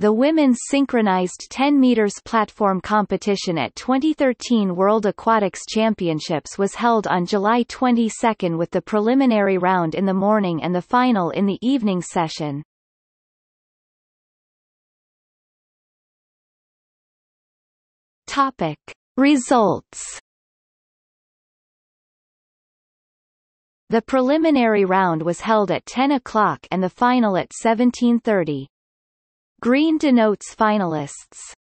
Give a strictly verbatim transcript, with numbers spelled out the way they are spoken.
The women's synchronized ten meters platform competition at twenty thirteen World Aquatics Championships was held on July twenty-second with the preliminary round in the morning and the final in the evening session. Topic: Results. The preliminary round was held at ten o'clock and the final at seventeen thirty. Green denotes finalists.